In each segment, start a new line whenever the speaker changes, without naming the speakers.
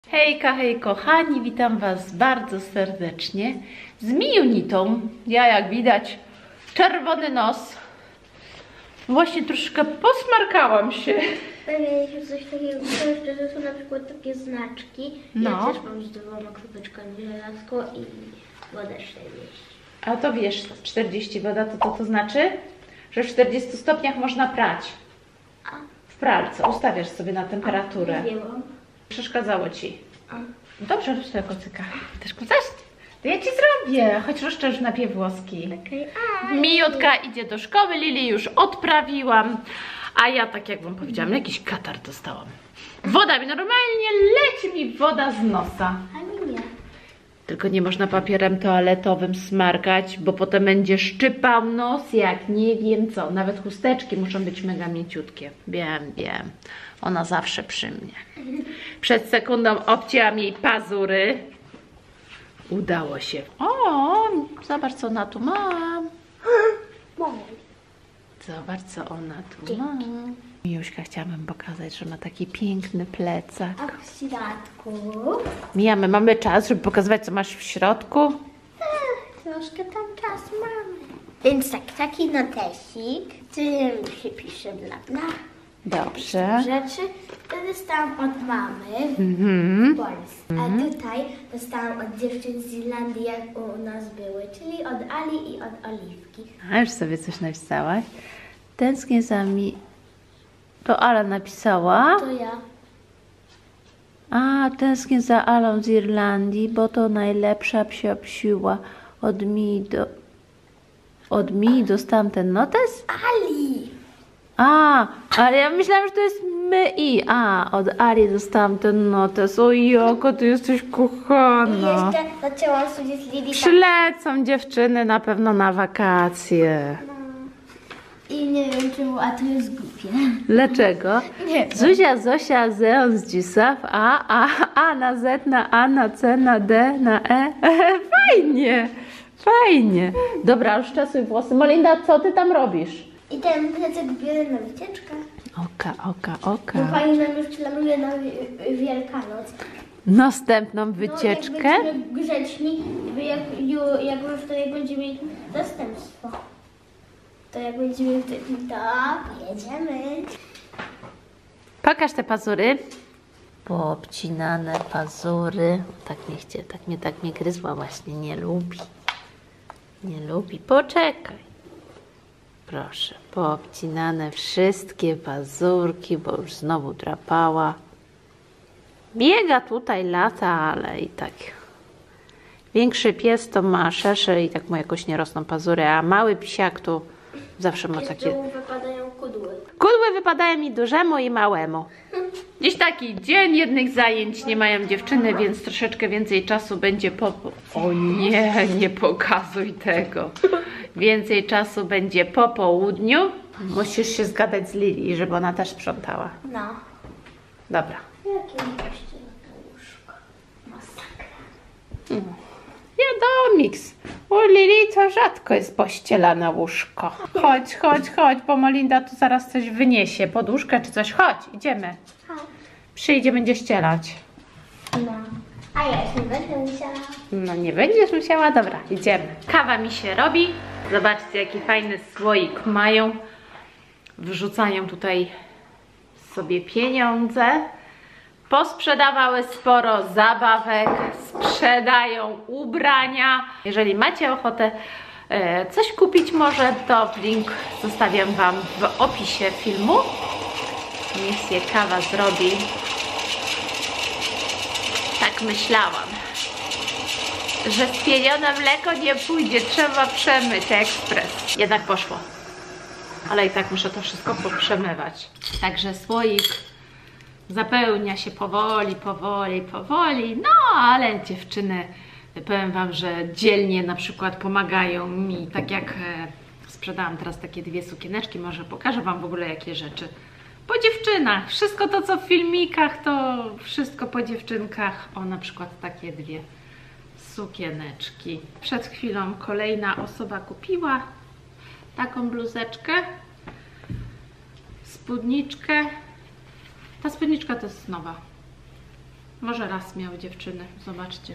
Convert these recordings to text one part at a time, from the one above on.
Hejka, hej kochani, witam Was bardzo serdecznie z Mijunitą. Ja, jak widać, czerwony nos. Właśnie troszkę posmarkałam się.
Mieliśmy coś takiego, że są na przykład takie znaczki.
No.
Ja też mam z dwoma kropeczkami żelazko i wodę 40.
A to wiesz, 40 woda, to znaczy, że w 40 stopniach można prać. W pralce. Ustawiasz sobie na temperaturę.
Nie wiem.
Przeszkadzało Ci. Dobrze, rób sobie kocyka. Też kucasz? To ja Ci zrobię, choć rozszerz napie włoski. Mijutka idzie do szkoły, Lili już odprawiłam, a ja, tak jak Wam powiedziałam, jakiś katar dostałam. Woda mi normalnie, leci mi woda z nosa.
Ani nie.
Tylko nie można papierem toaletowym smarkać, bo potem będzie szczypał nos jak nie wiem co. Nawet chusteczki muszą być mega mięciutkie. Wiem. Ona zawsze przy mnie. Przed sekundą obcięłam jej pazury. Udało się. O, zobacz co ona tu ma. Zobacz co ona tu ma. Mijuśka, chciałabym pokazać, że ma taki piękny plecak.
A w środku?
Mija, my mamy czas, żeby pokazywać, co masz w środku?
Troszkę tam czas mamy. Więc tak, taki notesik, w którym się pisze bla bla.
Dobrze.
Rzeczy, to dostałam od mamy w Polsce. A tutaj dostałam od dziewczyn z Irlandii, jak u nas były, czyli od Ali i od Oliwki.
A już sobie coś napisałaś. Tęsknię za mi. To Ala napisała.
To ja.
A, tęsknię za Alą z Irlandii, bo to najlepsza psia psiła. Od mi dostałam ten notes?
Ali!
A, ale ja myślałam, że to jest my i. A, od Ali dostałam ten notes. O jaka ty jesteś
I
kochana.
jeszcze zaczęłam sobie z Lili
Przylecą dziewczyny na pewno na wakacje.
I nie wiem czemu, a to jest głupie.
Dlaczego?
Nie.
Zuzia, Zosia, Zeon, Zdzisław, A na Z, na A, na C, na D, na E. Fajnie. Dobra, już czasuj włosy. Molinda, co ty tam robisz?
I ten plecak biorę na wycieczkę.
Oka.
Bo pani nam już planuje na Wielkanoc.
Następną wycieczkę?
No, jak będziemy grzeczni, jak już tutaj będziemy mieli zastępstwo. To jak będziemy wtedy, to jedziemy.
Pokaż te pazury. Poobcinane pazury. Tak mnie gryzła właśnie. Nie lubi. Poczekaj. Proszę. Poobcinane wszystkie pazurki, bo już znowu drapała. Biega tutaj, lata, ale i tak. Większy pies to ma szersze i tak mu jakoś nie rosną pazury, a mały psiak to zawsze ma takie...
Wypadają kudły.
Kudły wypadają mi dużemu i małemu. Dziś taki dzień, jednych zajęć nie mają dziewczyny, więc troszeczkę więcej czasu będzie po... O nie pokazuj tego. Więcej czasu będzie po południu. Musisz się zgadać z Lili, żeby ona też sprzątała.
No.
Dobra.
Jakie goście na to łóżko. Masakra.
Wiadomiks. U Lili to rzadko jest pościelane łóżko. Chodź, bo Molinda tu zaraz coś wyniesie. Poduszkę czy coś. Chodź, idziemy. Przyjdzie, będzie ścielać.
No. A ja już nie będę musiała.
No nie będziesz musiała. Dobra, idziemy. Kawa mi się robi. Zobaczcie, jaki fajny słoik mają. Wrzucają tutaj sobie pieniądze. Posprzedawały sporo zabawek, sprzedają ubrania. Jeżeli macie ochotę coś kupić może, to link zostawiam Wam w opisie filmu. Niech się kawa zrobi. Tak myślałam, że spienione mleko nie pójdzie, trzeba przemyć ekspres. Jednak poszło. Ale i tak muszę to wszystko poprzemywać. Także słoik zapełnia się powoli, no ale dziewczyny, powiem Wam, że dzielnie na przykład pomagają mi, tak jak sprzedałam teraz takie dwie sukieneczki, może pokażę Wam w ogóle jakie rzeczy. Po dziewczynach, wszystko to co w filmikach, to wszystko po dziewczynkach. O, na przykład takie dwie sukieneczki. Przed chwilą kolejna osoba kupiła taką bluzeczkę, spódniczkę. Ta spódniczka to jest nowa. Może raz miały dziewczyny, zobaczcie.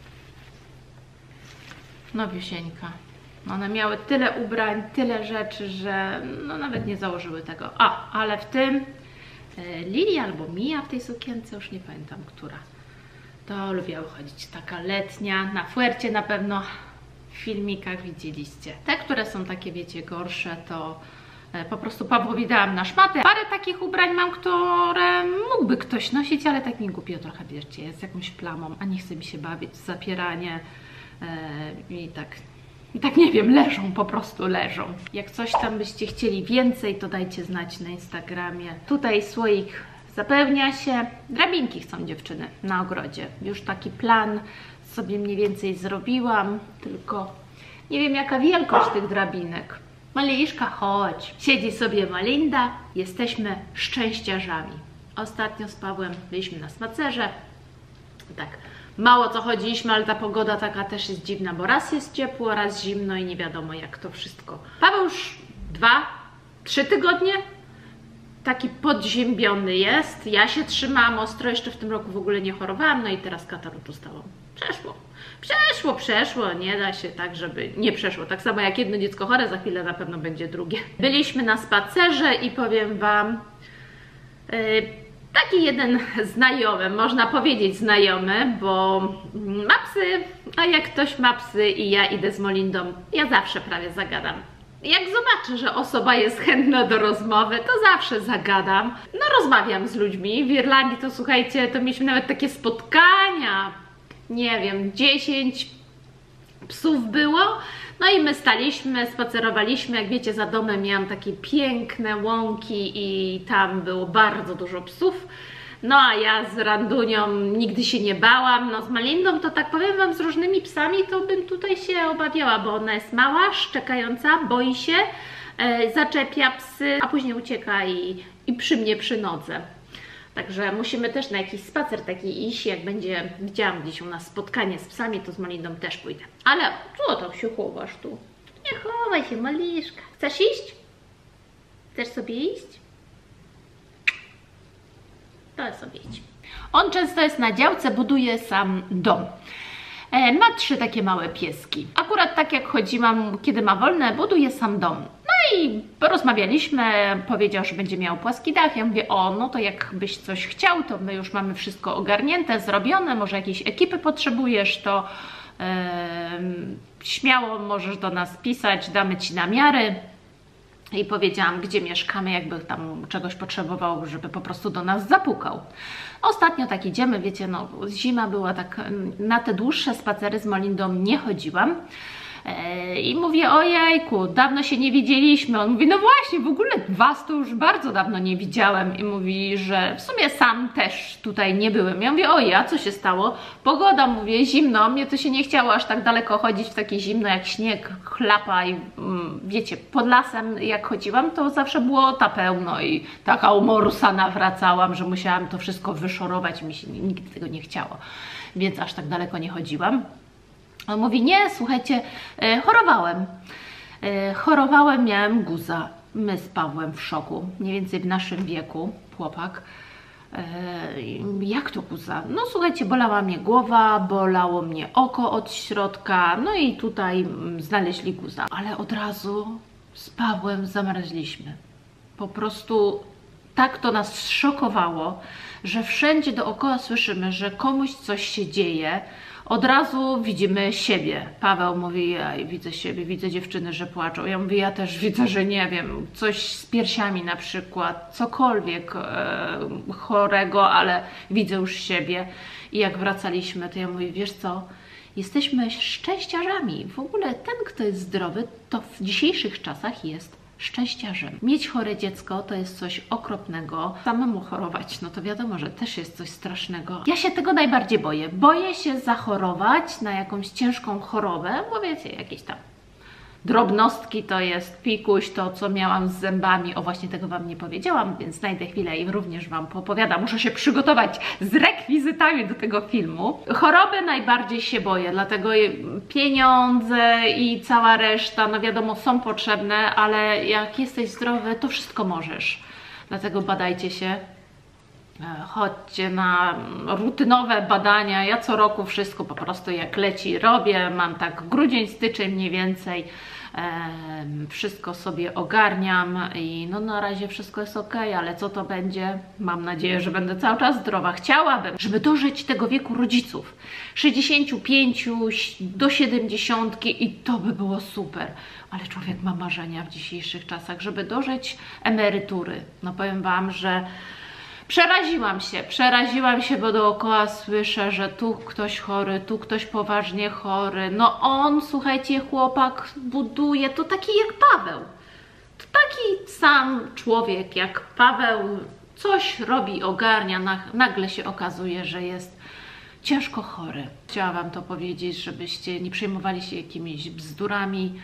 Nowiusieńka. One miały tyle ubrań, tyle rzeczy, że no nawet nie założyły tego. A, ale w tym Lili albo Mia w tej sukience, już nie pamiętam, która. To lubiały chodzić. Taka letnia, na fuercie na pewno. W filmikach widzieliście. Te, które są takie, wiecie, gorsze, to po prostu Pawłowi dałam na szmatę. Parę takich ubrań mam, które mógłby ktoś nosić, ale tak mi głupio trochę, wiecie, jest jakąś plamą, a nie chce mi się bawić, zapieranie i tak nie wiem, leżą, po prostu leżą. Jak coś tam byście chcieli więcej, to dajcie znać na Instagramie. Tutaj słoik zapełnia się. Drabinki chcą dziewczyny na ogrodzie. Już taki plan sobie mniej więcej zrobiłam, tylko nie wiem jaka wielkość tych drabinek. Maliszka, chodź. Siedzi sobie Malinda. Jesteśmy szczęściarzami. Ostatnio z Pawłem byliśmy na spacerze. Tak, mało co chodziliśmy, ale ta pogoda taka też jest dziwna, bo raz jest ciepło, raz zimno i nie wiadomo jak to wszystko. Paweł już 2-3 tygodnie taki podziębiony jest. Ja się trzymałam ostro, jeszcze w tym roku w ogóle nie chorowałam, no i teraz kataru dostałam. Przeszło, nie da się tak, żeby nie przeszło. Tak samo jak jedno dziecko chore, za chwilę na pewno będzie drugie. Byliśmy na spacerze i powiem Wam, taki jeden znajomy, można powiedzieć znajomy, bo ma psy, a jak ktoś ma psy i ja idę z Molindą, ja zawsze prawie zagadam. Jak zobaczę, że osoba jest chętna do rozmowy, to zawsze zagadam. No rozmawiam z ludźmi. W Irlandii to słuchajcie, to mieliśmy nawet takie spotkania, nie wiem, 10 psów było. No i my staliśmy, spacerowaliśmy, jak wiecie, za domem miałam takie piękne łąki i tam było bardzo dużo psów. No a ja z Randunią nigdy się nie bałam, no z Malindą to tak powiem Wam, z różnymi psami to bym tutaj się obawiała, bo ona jest mała, szczekająca, boi się, zaczepia psy, a później ucieka i przy mnie przy nodze. Także musimy też na jakiś spacer taki iść, jak będzie, widziałam gdzieś u nas spotkanie z psami, to z Malindą też pójdę. Ale co tam się chowasz tu? Nie chowaj się, Maliszka. Chcesz iść? Chcesz sobie iść? To sobie idź. On często jest na działce, buduje sam dom. Ma 3 takie małe pieski. Akurat tak jak chodziłam, kiedy ma wolne, buduje sam dom. No i porozmawialiśmy, powiedział, że będzie miał płaski dach. Ja mówię, o, no to jakbyś coś chciał, to my już mamy wszystko ogarnięte, zrobione, może jakiejś ekipy potrzebujesz, to śmiało możesz do nas pisać, damy Ci namiary. I powiedziałam, gdzie mieszkamy, jakby tam czegoś potrzebował, żeby po prostu do nas zapukał. Ostatnio tak idziemy, wiecie, no zima była, tak na te dłuższe spacery z Molindą nie chodziłam. I mówię, ojejku, dawno się nie widzieliśmy. On mówi, no właśnie, w ogóle Was to już bardzo dawno nie widziałem. I mówi, że w sumie sam też tutaj nie byłem. Ja mówię, ojej, a co się stało? Pogoda, mówię, zimno, mnie to się nie chciało aż tak daleko chodzić w takie zimno jak śnieg, chlapa i wiecie, pod lasem jak chodziłam, to zawsze błota pełno i taka umorusana wracałam, że musiałam to wszystko wyszorować, mi się nigdy tego nie chciało. Więc aż tak daleko nie chodziłam. On mówi, nie, słuchajcie, chorowałem, miałem guza. My z Pawłem w szoku, mniej więcej w naszym wieku, chłopak. Jak to guza? No słuchajcie, bolała mnie głowa, bolało mnie oko od środka, no i tutaj znaleźli guza. Ale od razu z Pawłem zamarzliśmy. Po prostu tak to nas zszokowało, że wszędzie dookoła słyszymy, że komuś coś się dzieje. Od razu widzimy siebie. Paweł mówi, ja widzę siebie, widzę dziewczyny, że płaczą. Ja mówię, ja też widzę, że nie wiem, coś z piersiami na przykład, cokolwiek chorego, ale widzę już siebie. I jak wracaliśmy, to ja mówię, wiesz co, jesteśmy szczęściarzami. W ogóle ten, kto jest zdrowy, to w dzisiejszych czasach jest szczęściarzem. Mieć chore dziecko to jest coś okropnego. Samemu chorować, no to wiadomo, że też jest coś strasznego. Ja się tego najbardziej boję. Boję się zachorować na jakąś ciężką chorobę, bo wiecie, jakieś tam drobnostki to jest pikuś, to co miałam z zębami, o właśnie tego Wam nie powiedziałam, więc znajdę chwilę i również Wam poopowiadam. Muszę się przygotować z rekwizytami do tego filmu. Choroby najbardziej się boję, dlatego pieniądze i cała reszta, no wiadomo, są potrzebne, ale jak jesteś zdrowy, to wszystko możesz. Dlatego badajcie się. chodźcie na rutynowe badania. Ja co roku wszystko po prostu jak leci robię. Mam tak grudzień, styczeń mniej więcej. Wszystko sobie ogarniam i no na razie wszystko jest ok, ale co to będzie? Mam nadzieję, że będę cały czas zdrowa. Chciałabym, żeby dożyć tego wieku rodziców, 65 do 70 i to by było super. Ale człowiek ma marzenia w dzisiejszych czasach, żeby dożyć emerytury. No powiem Wam, że przeraziłam się, bo dookoła słyszę, że tu ktoś chory, tu ktoś poważnie chory. No on, słuchajcie, chłopak buduje, to taki jak Paweł. To taki sam człowiek jak Paweł, coś robi, ogarnia, nagle się okazuje, że jest ciężko chory. Chciałam Wam to powiedzieć, żebyście nie przejmowali się jakimiś bzdurami,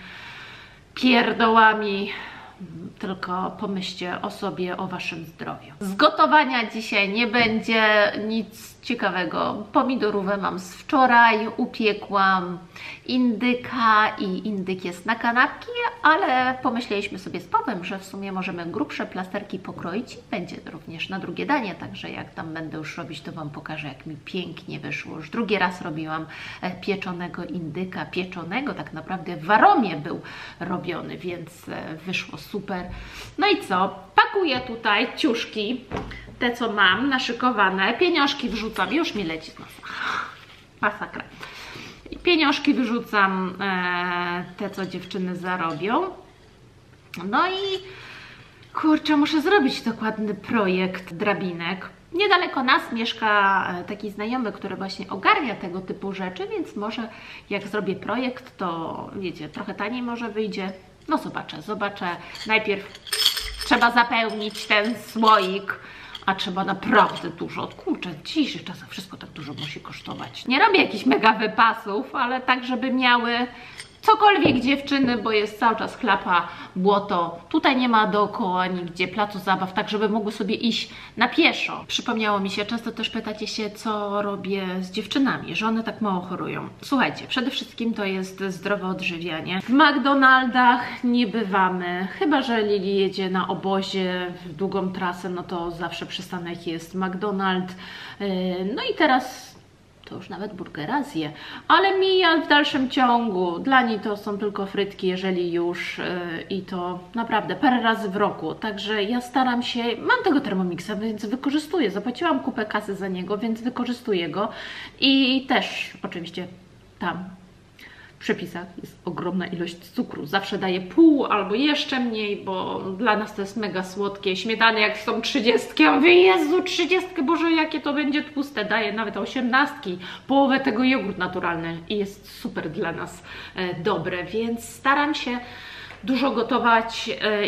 pierdołami, tylko pomyślcie o sobie, o Waszym zdrowiu. Z gotowania dzisiaj nie będzie nic ciekawego. Pomidorówę mam z wczoraj, upiekłam indyka i indyk jest na kanapki, ale pomyśleliśmy sobie z Pawłem, że w sumie możemy grubsze plasterki pokroić i będzie również na drugie danie, także jak tam będę już robić, to Wam pokażę, jak mi pięknie wyszło. Już drugi raz robiłam pieczonego indyka, tak naprawdę w Waromie był robiony, więc wyszło super. No i co? Pakuję tutaj ciuszki, te co mam naszykowane, pieniążki wrzucam, już mi leci z nosa, masakra. Pieniążki wyrzucam, te co dziewczyny zarobią. No i kurczę, muszę zrobić dokładny projekt drabinek. Niedaleko nas mieszka taki znajomy, który właśnie ogarnia tego typu rzeczy, więc może jak zrobię projekt, to wiecie, trochę taniej może wyjdzie. No zobaczę. Najpierw trzeba zapełnić ten słoik, a trzeba naprawdę dużo. Kurczę, w dzisiejszych czasach wszystko tak dużo musi kosztować. Nie robię jakichś mega wypasów, ale tak, żeby miały cokolwiek dziewczyny, bo jest cały czas chlapa, błoto. Tutaj nie ma dookoła nigdzie placu zabaw, tak żeby mogły sobie iść na pieszo. Przypomniało mi się, często też pytacie się, co robię z dziewczynami, że one tak mało chorują. Słuchajcie, przede wszystkim to jest zdrowe odżywianie. W McDonaldach nie bywamy, chyba że Lili jedzie na obozie w długą trasę, no to zawsze przystanek jest McDonald's. No i teraz to już nawet burgera zje, ale mija w dalszym ciągu. Dla niej to są tylko frytki, jeżeli już, i to naprawdę parę razy w roku. Także ja staram się, mam tego Thermomixa, więc wykorzystuję. Zapłaciłam kupę kasy za niego, więc wykorzystuję go i też oczywiście tam w przepisach jest ogromna ilość cukru. Zawsze daję pół albo jeszcze mniej, bo dla nas to jest mega słodkie. Śmietany jak są 30, ja mówię, Jezu, 30, Boże, jakie to będzie tłuste. Daję nawet 18, połowę tego jogurt naturalny i jest super dla nas dobre, więc staram się dużo gotować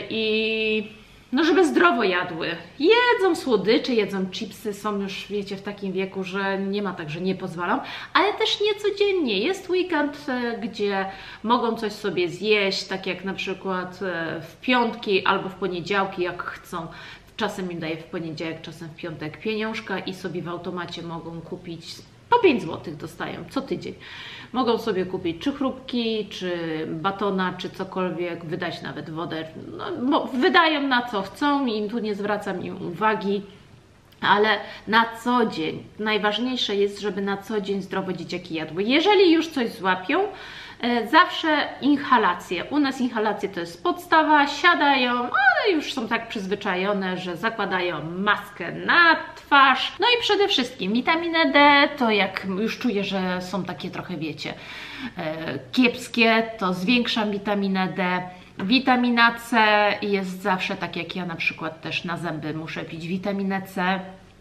i no żeby zdrowo jadły. Jedzą słodycze, jedzą chipsy, są już, wiecie, w takim wieku, że nie ma tak, że nie pozwalam, ale też nie codziennie. Jest weekend, gdzie mogą coś sobie zjeść, tak jak na przykład w piątki albo w poniedziałki, jak chcą. Czasem im daję w poniedziałek, czasem w piątek pieniążka i sobie w automacie mogą kupić, po 5 zł dostają co tydzień. Mogą sobie kupić czy chrupki, czy batona, czy cokolwiek, wydać nawet wodę. No, wydają na co chcą i tu nie zwracam im uwagi, ale na co dzień. Najważniejsze jest, żeby na co dzień zdrowo dzieciaki jadły. Jeżeli już coś złapią, zawsze inhalacje. U nas inhalacje to jest podstawa, siadają, ale już są tak przyzwyczajone, że zakładają maskę na twarz. No i przede wszystkim witaminę D, to jak już czuję, że są takie trochę, wiecie, kiepskie, to zwiększam witaminę D. Witamina C jest zawsze, tak jak ja na przykład też na zęby muszę pić witaminę C.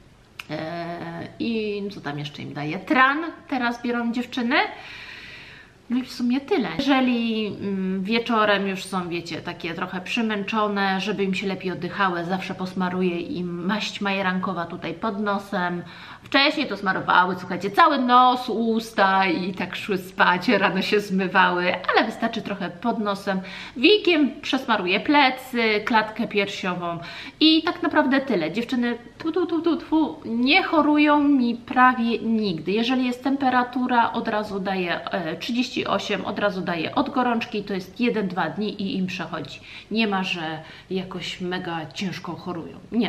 I co tam jeszcze im daję? Tran teraz biorą dziewczyny. No i w sumie tyle. Jeżeli wieczorem już są, wiecie, takie trochę przymęczone, żeby im się lepiej oddychały, zawsze posmaruję im maść majerankowa tutaj pod nosem. Wcześniej to smarowały, słuchajcie, cały nos, usta i tak szły spać, rano się zmywały, ale wystarczy trochę pod nosem. Wikiem przesmaruję plecy, klatkę piersiową i tak naprawdę tyle. Dziewczyny nie chorują mi prawie nigdy. Jeżeli jest temperatura, od razu daję 38, od razu daję od gorączki, to jest 1-2 dni i im przechodzi. Nie ma, że jakoś mega ciężko chorują. Nie.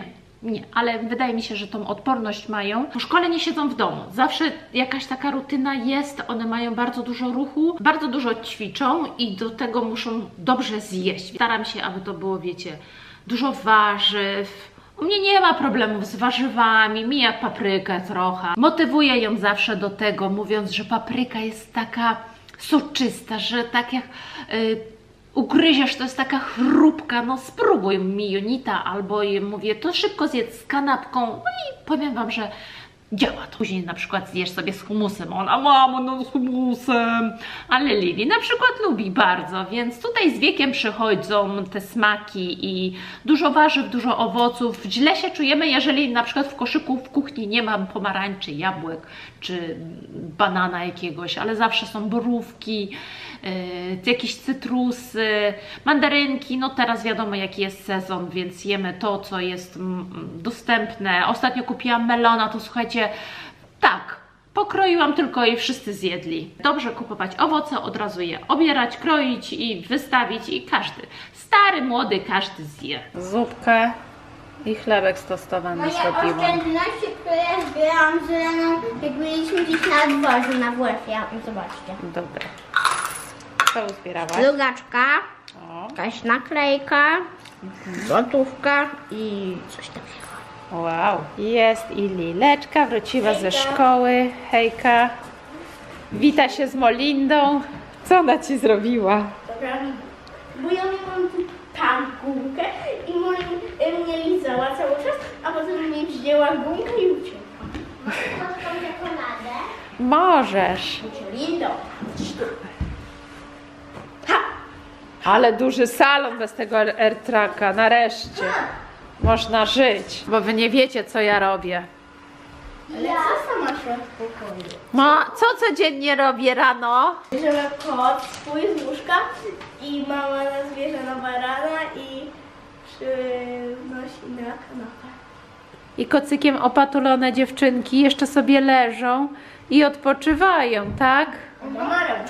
nie, ale wydaje mi się, że tą odporność mają. Po szkole nie siedzą w domu. Zawsze jakaś taka rutyna jest, one mają bardzo dużo ruchu, bardzo dużo ćwiczą i do tego muszą dobrze zjeść. Staram się, aby to było, wiecie, dużo warzyw. U mnie nie ma problemów z warzywami, mija paprykę trochę. Motywuję ją zawsze do tego, mówiąc, że papryka jest taka soczysta, że tak jak ugryziesz, to jest taka chrupka, no spróbuj mi Junita, albo mówię, to szybko zjedz z kanapką, no i powiem Wam, że działa to. Później na przykład zjesz sobie z humusem, ona, mamo, no z humusem, ale Lili na przykład lubi bardzo, więc tutaj z wiekiem przychodzą te smaki i dużo warzyw, dużo owoców. Źle się czujemy, jeżeli na przykład w koszyku w kuchni nie mam pomarańczy, jabłek, czy banana jakiegoś, ale zawsze są borówki, jakieś cytrusy, mandarynki. No teraz wiadomo, jaki jest sezon, więc jemy to, co jest dostępne. Ostatnio kupiłam melona, to słuchajcie, tak, pokroiłam tylko i wszyscy zjedli. Dobrze kupować owoce, od razu je obierać, kroić i wystawić i każdy, stary, młody, każdy zje. Zupkę i chlebek stostowany zrobiłam.
Moje oszczędności, które zbierałam z Leną, jak byliśmy gdzieś na dworzu na WF-ie. Zobaczcie.
Dobra. Co uzbierałaś?
Drugaczka,
O.
jakaś naklejka, złotówka i coś takiego.
Wow. Jest i Lileczka, wróciła ze szkoły. Hejka. Wita się z Molindą. Co ona Ci zrobiła?
Dobra, bo ja miałam tu tam gumkę i mnie lizała cały czas, a potem mnie wzięła gumkę i uciekła. Mogę tą czekoladę?
Możesz.
Lindo.
Ale duży salon bez tego AirTracka, nareszcie. Można żyć, bo Wy nie wiecie, co ja robię.
Ale co sama szła w pokoju?
Co codziennie robię rano?
Bierzemy kot swój z łóżka i mama nas bierze na barana i przynosi na kanapę.
I kocykiem opatulone dziewczynki jeszcze sobie leżą i odpoczywają, tak?
Mama robi.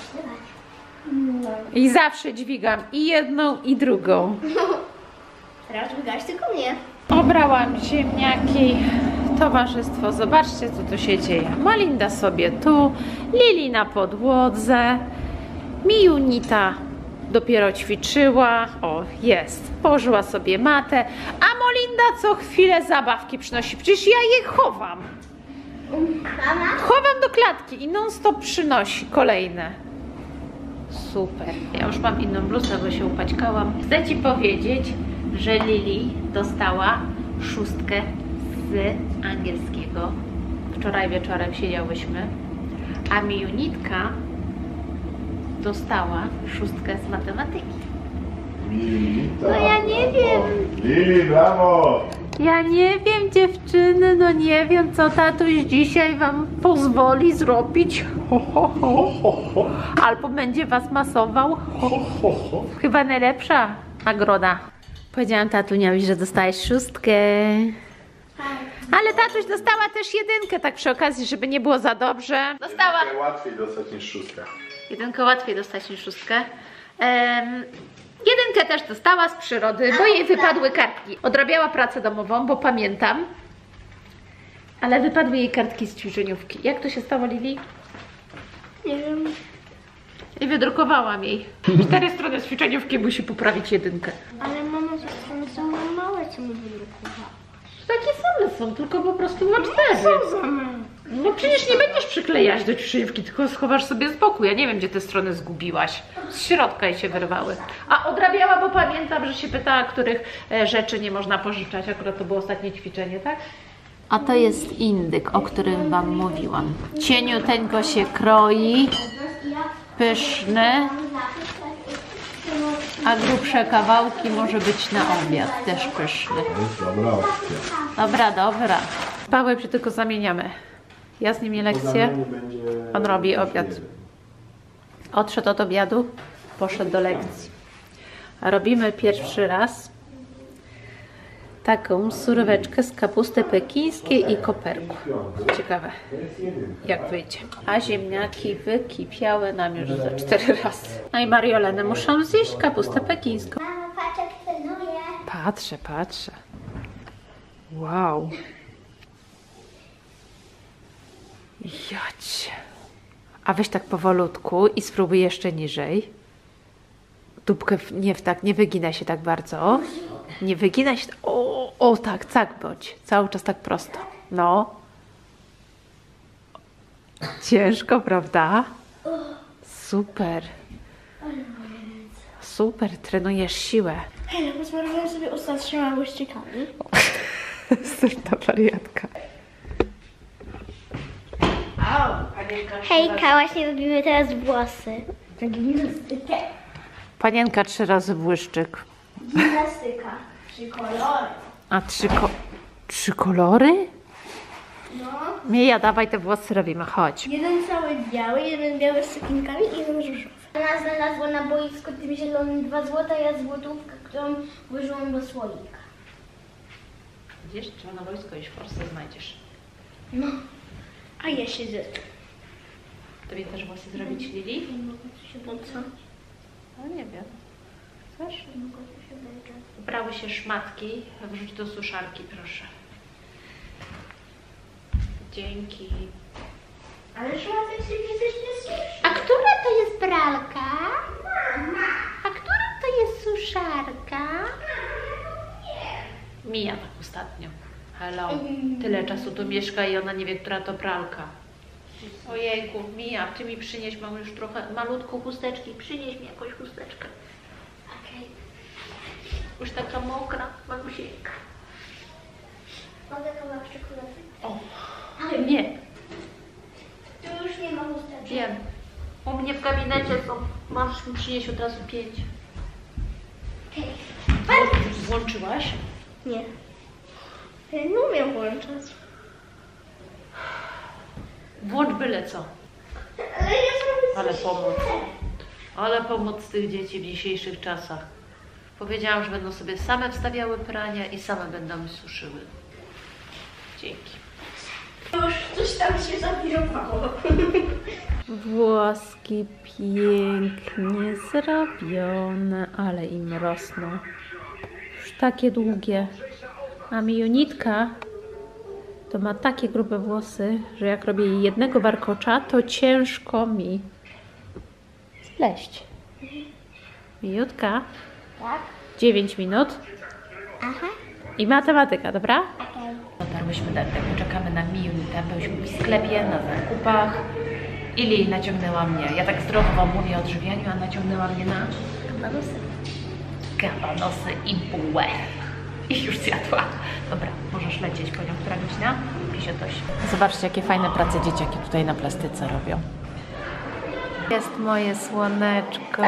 I zawsze dźwigam i jedną, i drugą.
Teraz dźwigasz tylko mnie.
Obrałam ziemniaki, towarzystwo, zobaczcie, co tu się dzieje. Molinda sobie tu, Lili na podłodze, Mijunita dopiero ćwiczyła, o jest, położyła sobie matę, a Molinda co chwilę zabawki przynosi, przecież ja je chowam.
Mama?
Chowam do klatki i non stop przynosi kolejne. Super. Ja już mam inną bluzę, bo się upaćkałam. Chcę Ci powiedzieć, że Lili dostała 6 z angielskiego. Wczoraj wieczorem siedziałyśmy, a Mijunitka dostała 6 z matematyki.
Mijunita.
No ja nie wiem.
Lili, brawo!
Ja nie wiem, dziewczyny, no nie wiem, co tatuś dzisiaj Wam pozwoli zrobić. Ho, ho, ho. Albo będzie Was masował. Ho. Chyba najlepsza nagroda. Powiedziałam tatuniowi, że dostałeś 6. Ale tatuś dostała też 1, tak przy okazji, żeby nie było za dobrze. Dostała.
Jedynkę łatwiej dostać niż 6.
1 łatwiej dostać niż 6. 1 też dostała z przyrody, bo jej wypadły kartki. Odrabiała pracę domową, bo pamiętam. Ale wypadły jej kartki z ćwiczeniówki. Jak to się stało, Lili?
Nie wiem.
I wydrukowałam jej. 4 strony z ćwiczeniówki, musi poprawić 1.
Ale mama, że one są małe, co mi wydrukowała.
Takie same są, tylko po prostu ma 4. No przecież nie będziesz przyklejać do ćwiczeniówki, tylko schowasz sobie z boku. Ja nie wiem, gdzie te strony zgubiłaś. Z środka jej się wyrwały. A odrabiała, bo pamiętam, że się pytała, których rzeczy nie można pożyczać. Akurat to było ostatnie ćwiczenie, tak? A to jest indyk, o którym Wam mówiłam. Cieniuteńko się kroi, pyszny, a grubsze kawałki może być na obiad, też pyszny.
To jest dobra opcja.
Dobra. Paweł się tylko zamieniamy. Ja z nimi lekcję, on robi obiad. Odszedł od obiadu, poszedł do lekcji. A robimy pierwszy raz taką suróweczkę z kapusty pekińskiej i koperku. Ciekawe, jak wyjdzie. A ziemniaki wykipiały nam już za 4 razy. No i Marioleny muszą zjeść kapustę pekińską.
Mama, patrz jak trenuje.
Patrzę. Wow. Jać. A weź tak powolutku i spróbuj jeszcze niżej. Dupkę nie wyginaj się tak bardzo. Nie wyginaj się. O tak bądź. Cały czas tak prosto. No. Ciężko, prawda? Super. Super, trenujesz siłę.
Hej, posmaruję sobie usta 3 łyżczykami.
Syrna wariatka.
Hejka, właśnie robimy teraz włosy. Gimnastykę.
Panienka 3 razy błyszczyk.
Gimnastyka. 3 kolory.
A 3 kolory?
No.
Mija, dawaj te włosy robimy, chodź.
Jeden cały biały, jeden biały z cukienkami i jeden różowy. Ona znalazła na boisku tym zielonym 2 złota, ja złotówkę, którą włożyłam do słoika.
Widzisz, trzeba na wojsko iść, forsę znajdziesz.
No. A ja siedzę.
Tobie też włosy zrobić, Lili?
No co?
No nie wiem. Chcesz? Ubrały się szmatki, wrzuć do suszarki, proszę. Dzięki.
Ale szmatek się przecież nie suszy.
A która to jest pralka? A która to jest suszarka? Mija tak ostatnio. Hello. Tyle czasu tu mieszka i ona nie wie, która to pralka. Ojejku, Mija, ty mi przynieś, mam już trochę malutką chusteczki. Przynieś mi jakąś chusteczkę.
Okej.
Już taka mokra, malusieńka.
Mogę kawałek czekolady?
O, nie,
Tu już nie ma chusteczki.
wiem. U mnie w gabinecie są. Możesz mi przynieść od razu 5.
Okej.
Włączyłaś?
Nie. Ja nie umiem włączać.
Włącz byle co.
Ale ja zrobię
Ale
coś.
pomoc. Ale pomoc tych dzieci w dzisiejszych czasach. Powiedziałam, że będą sobie same wstawiały prania i same będą mi suszyły. Dzięki.
Już coś tam się zawirowało.
Włoski pięknie zrobione, ale im rosną. Już takie długie. A Mijunitka to ma takie grube włosy, że jak robię jej jednego warkocza, to ciężko mi spleść. Mijutka,
Tak?
9 minut
Aha.
i matematyka, dobra?
Okej.
Dotarłyśmy do tego, czekamy na Mijunitę, byliśmy w sklepie, na zakupach. Ili naciągnęła mnie, ja tak zdrowo mówię o odżywianiu, a naciągnęła mnie na kabanosy i bułę. I już zjadła. Dobra, możesz lecieć po nią. Która godzina? 58. Zobaczcie, jakie fajne prace dzieciaki tutaj na plastyce robią. Jest moje słoneczko.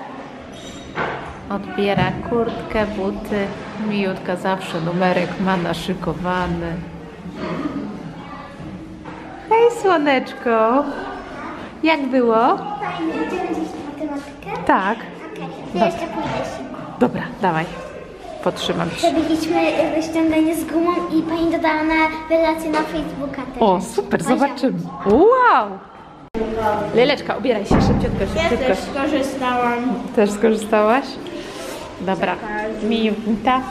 Odbiera kurtkę, buty. Mijutka zawsze numerek ma naszykowany. Hej, słoneczko. Jak było?
Fajnie, będziemy dziś matematykę?
Tak.
Okej, ja jeszcze pójdę szybko.
Dobra, dawaj. Potrzymam się.
Zrobiliśmy ściąganie z gumą i pani dodała na relację na Facebooka też.
O, super, zobaczymy. Wow! Leleczka, ubieraj się szybciutko,
Ja
szybciutko.
też skorzystałam.
Też skorzystałaś? Dobra. Mijunita.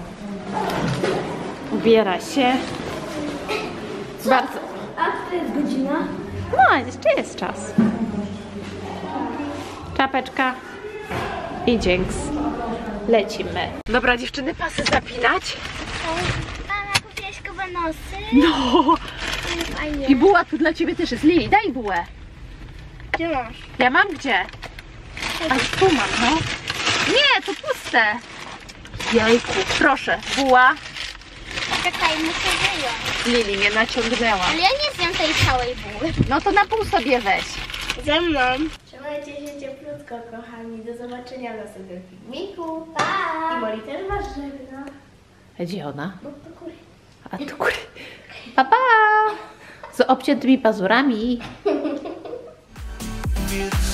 Ubiera się. Bardzo.
A to jest godzina?
No, jeszcze jest czas. Czapeczka. I dzięks. Lecimy. Dobra, dziewczyny, pasy zapinać.
Mama, kupiłaś kabanosy?
No.
Fajnie.
I buła tu dla ciebie też jest. Lili, daj bułę.
Gdzie masz?
Ja mam gdzie? A tu mam, no. Nie, to puste. Jejku, proszę, buła.
Czekaj, muszę wyjąć.
Lili mnie naciągnęła.
Ale ja nie zjem tej całej buły.
No to na pół sobie weź.
Ze mną. Trzymajcie się cieplutko, kochani. Do zobaczenia w następnym filmiku. Pa! I Moli też was żegna.
A gdzie ona?
No to kury.
A tu góry. Pa, pa! Z obciętymi pazurami.
It's